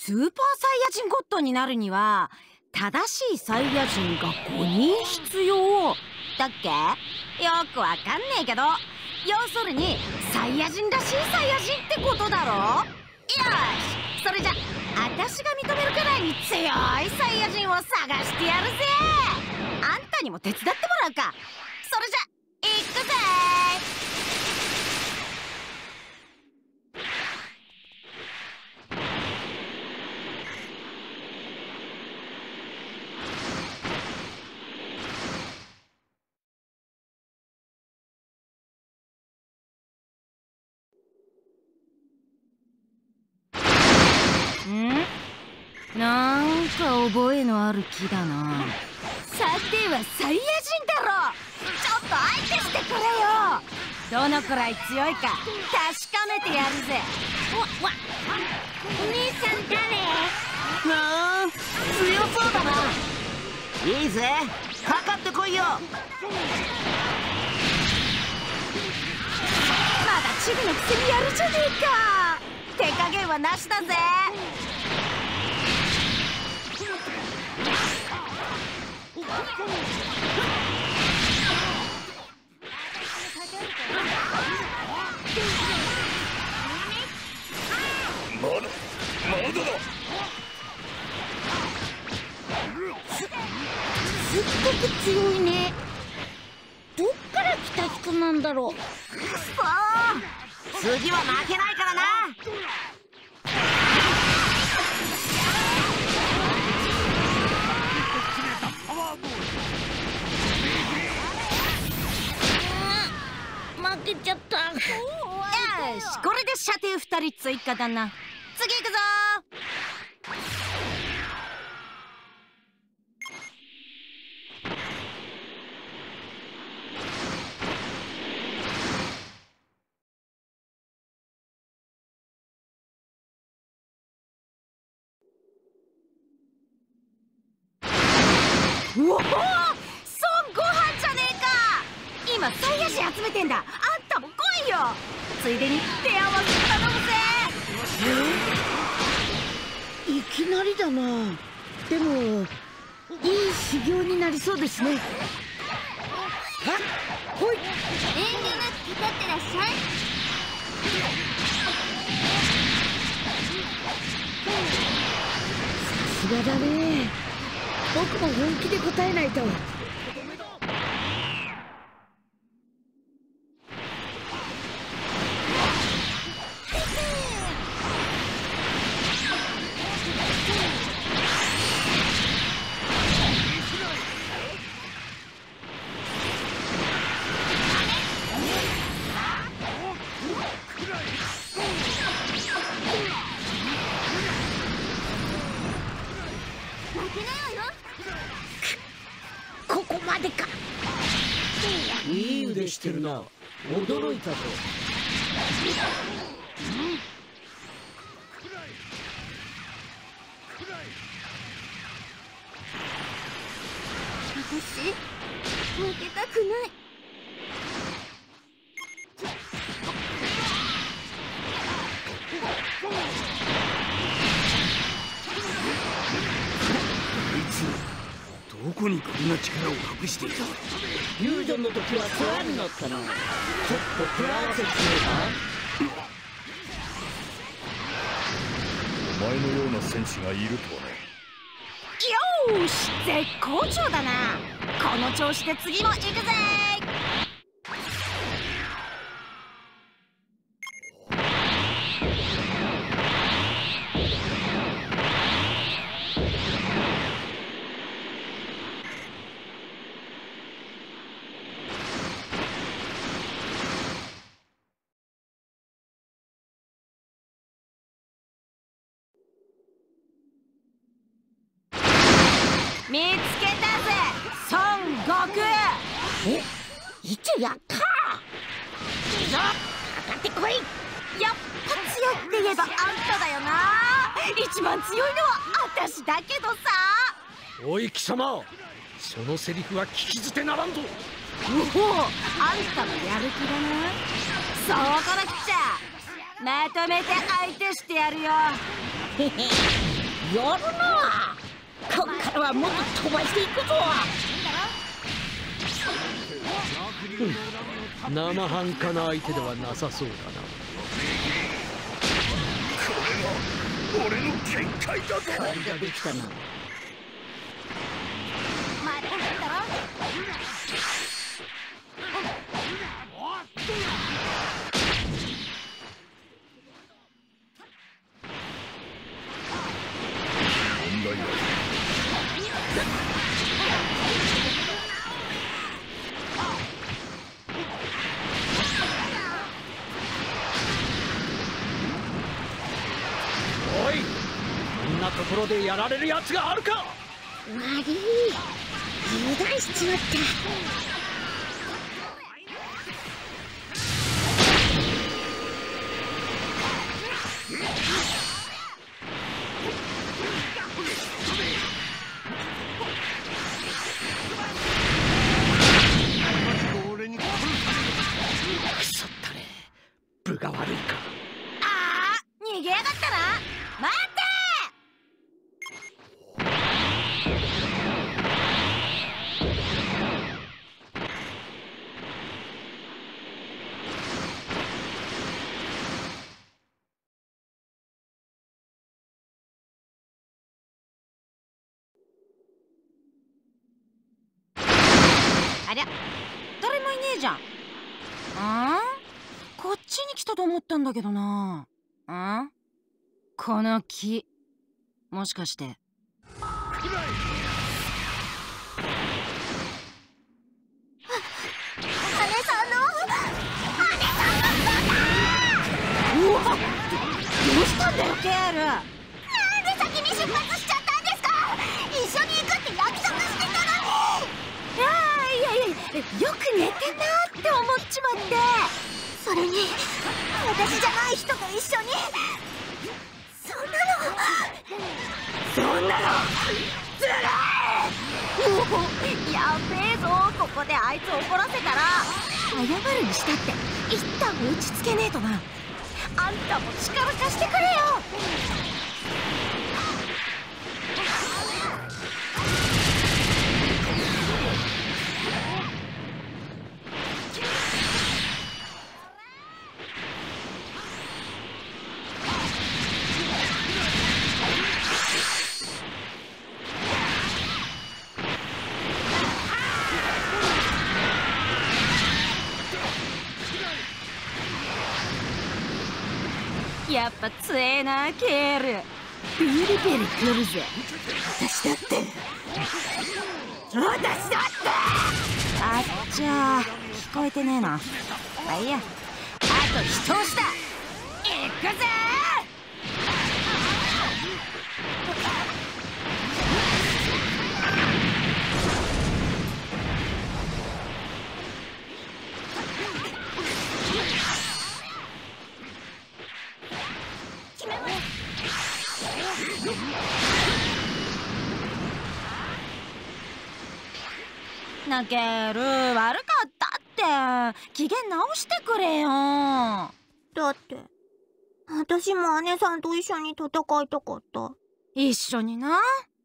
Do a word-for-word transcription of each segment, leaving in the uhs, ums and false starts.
スーパーサイヤ人ゴッドになるには正しいサイヤ人がごにん必要だっけ？よくわかんねえけど、要するにサイヤ人らしいサイヤ人ってことだろ。よし、それじゃあたしが認めるくらいに強いサイヤ人を探してやるぜ。あんたにも手伝ってもらうか。それじゃ行くぜ。ん？なんか覚えのある木だな。さてはサイヤ人だろ。ちょっと相手してくれよ。どのくらい強いか確かめてやるぜ。わわお姉さん誰？なあ、強そうだな。いいぜ、かかってこいよ。まだチビのくせにやるじゃねえか。手加減はなしだぜ。 まだまだだ。 すっごく強いね。どっから来た人なんだろう。 くそー、次は負けないからな。 負けちゃった。よし、これで射程ふたり追加だな。次行くぞー。うおお、孫悟飯じゃねえか。今サイヤ人集めてんだ。あんたも来いよ。ついでに手合わせ頼むぜ。 えー、いきなりだな。でもいい修行になりそうですね。はっほい。遠慮なくかかってらっしゃい。さすがだね。僕も本気で答えないと。ここまでか。 いい腕してるな。驚いたぞ。 私負けたくない。 どこにこんな力を隠していた？ フュージョンの時は世話になったな。ちょっと手合わせしようか。 お前のような戦士がいるとはね。 よーし、絶好調だな。この調子で次も行くぜ。見つけたぜ、孫悟空。 え、一応やったー。いいぞ、かかってこい。 やっぱ強いって言えばあんただよな。一番強いのは私だけどさ。 おい貴様、そのセリフは聞き捨てならんぞ。 おお、あんたもやる気だな。そうこなくっちゃ。まとめて相手してやるよ。 へへ。 やるな。こっからはもっと飛ばしていくぞ。 生半可な相手ではなさそうだな。 これは俺の限界だぞ。 あれができたな。 おい、こんなところでやられるやつがあるか。 悪い、油断しちまった。 くそったれ、分が悪いか。 ああ、逃げやがったな。待って。ありゃ、誰もいねえじゃん。あん？こっちに来たと思ったんだけどな。ん？この木、もしかして。姉さんの姉さんのうわ、どうしたんだよケール。なんで先に出発しちゃったんですか。一緒に行くって約束してたのに。いやいやいや、よく寝てんなって思っちまって。それに私じゃない人と一緒に。そんなのそんなのずるい。もうやべえぞ。ここであいつ怒らせたら謝るにしたって一旦落ち着けねえとな。あんたも力貸してくれよ。やっぱ強えなケール。ビリビリくるぜ。私だって私だってあっちゃ聞こえてねえな。まあいいや、あと一押しだ。行くぜ。なける、悪かったって。機嫌直してくれよ。 だって私も姉さんと一緒に戦いたかった。 一緒にな。あ、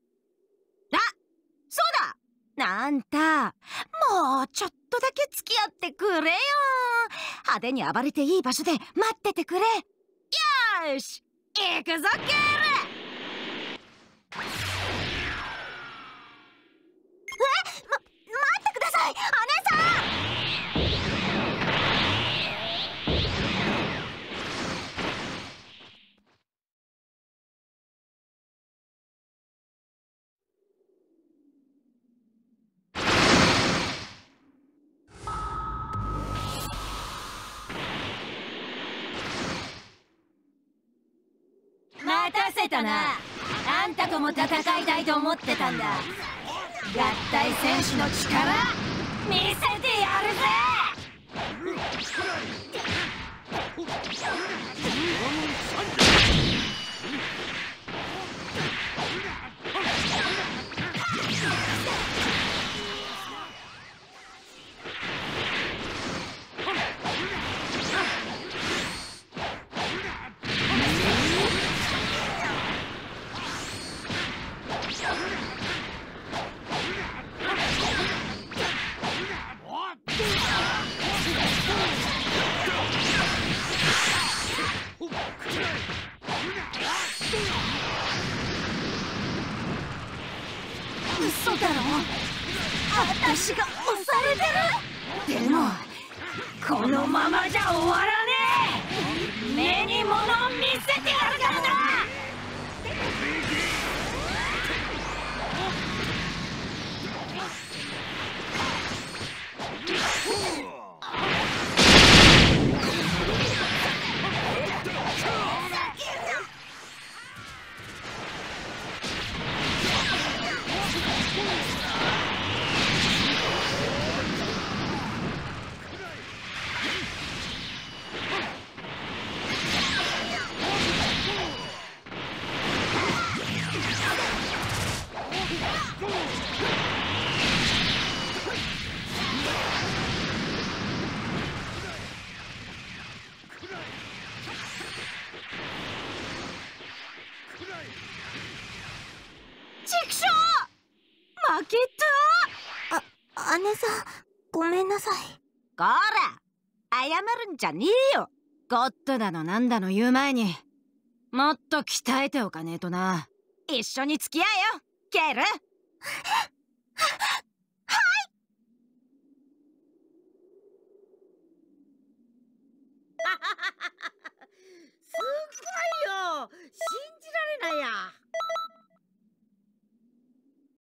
そうだ、あんたもうちょっとだけ付き合ってくれよ。派手に暴れていい場所で待っててくれ。よーし、行くぞケール。待ってください、姉さん。待たせたな。あんたとも戦いたいと思ってたんだ。合体戦士の力見せてやるぜ。 私が押されてる。でもこのままじゃ終わらねえ。目に物を見せてやるからな。ちくしょう、負けた。 あ、姉さん、ごめんなさい。 こら、謝るんじゃねえよ。ゴッドだのなんだの言う前にもっと鍛えておかねえとな。一緒に付き合えよケール。